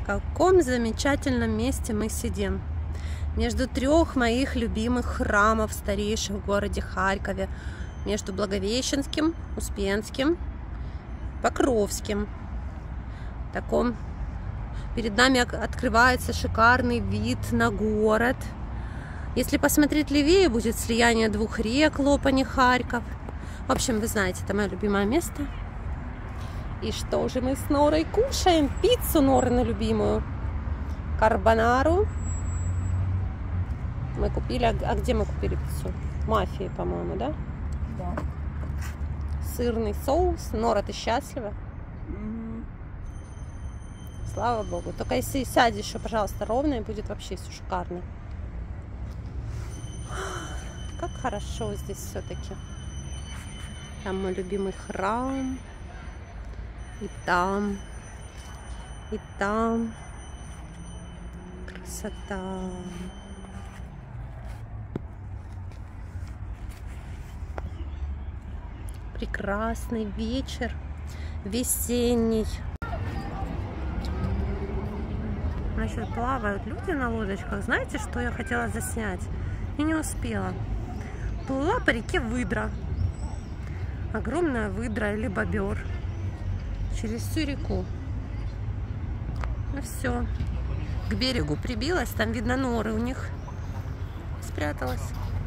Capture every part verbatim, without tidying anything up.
каком замечательном месте мы сидим. Между трех моих любимых храмов, старейших в городе Харькове. Между Благовещенским, Успенским, Покровским. Таком перед нами открывается шикарный вид на город. Если посмотреть левее, будет слияние двух рек, Лопань и Харьков. В общем, вы знаете, это мое любимое место. И что же мы с Норой кушаем? Пиццу Норину любимую. Карбонару. Мы купили... А где мы купили пиццу? Мафии, по-моему, да? Да. Сырный соус. Нора, ты счастлива? Mm-hmm. Слава богу. Только если сядешь еще, пожалуйста, ровно, и будет вообще все шикарно. Как хорошо здесь все-таки. Там мой любимый храм. И там. И там. Красота. Прекрасный вечер. Весенний. Значит, плавают люди на лодочках. Знаете, что я хотела заснять? И не успела. Плыла по реке выдра. Огромная выдра или бобер. Через всю реку. Ну все. К берегу прибилась. Там видно норы у них. Спряталась.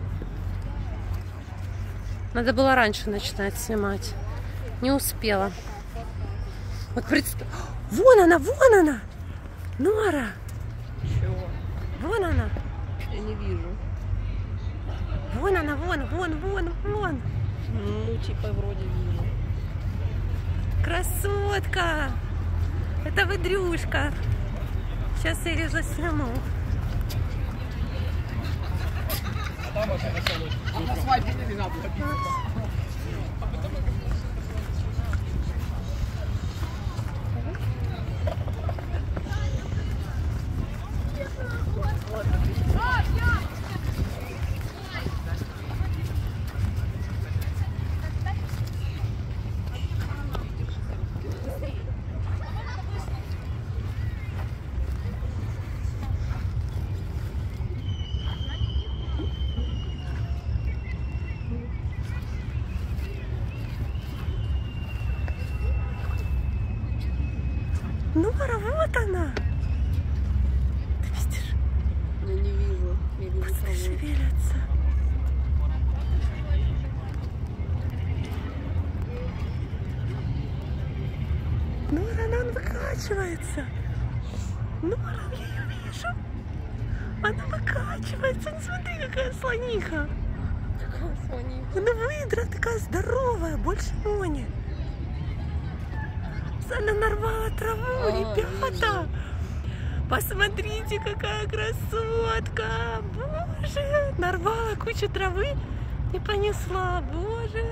Надо было раньше начинать снимать. Не успела. Вот представь. Вон она, вон она! Нора! Чего? Вон она! Я не вижу. Вон она, вон, вон, вон, вон! Ну, типа, вроде вижу. Красотка! Это выдрюшка. Сейчас я ее засниму. А на свадьбе нельзя было пить. Нора, вот она! Ты видишь? Я не вижу. Я вижу Пусть траву. шевелятся. Нора, она выкачивается. Нора, я ее вижу. Она выкачивается. Не смотри, какая слониха. Какая слониха? Она выдра такая здоровая, больше Мони. Она нарвала траву, А, ребята. вижу. Посмотрите, какая красотка. Боже, нарвала кучу травы и понесла. Боже.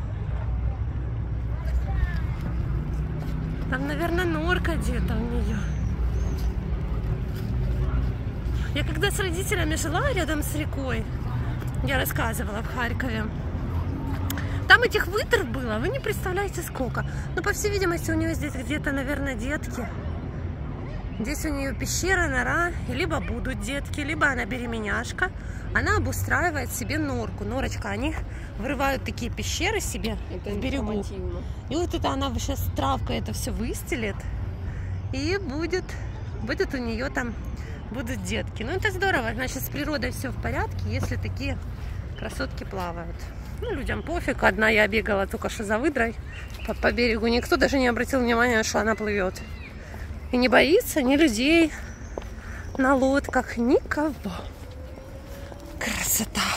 Там, наверное, норка где-то у нее. Я когда с родителями жила рядом с рекой, я рассказывала в Харькове, там этих выдр было, вы не представляете сколько. Но, по всей видимости, у нее здесь где-то, наверное, детки. Здесь у нее пещера, нора, и либо будут детки, либо она беременяшка. Она обустраивает себе норку. Норочка, они вырывают такие пещеры себе Это в берегу. И вот это она сейчас травкой это все выстелит. И будет, будет у нее там, будут детки. Ну, это здорово. Значит, с природой все в порядке, если такие красотки плавают. Ну, людям пофиг. Одна я бегала только что за выдрой по, по берегу. Никто даже не обратил внимания, что она плывет. И не боится ни людей на лодках, никого. Красота.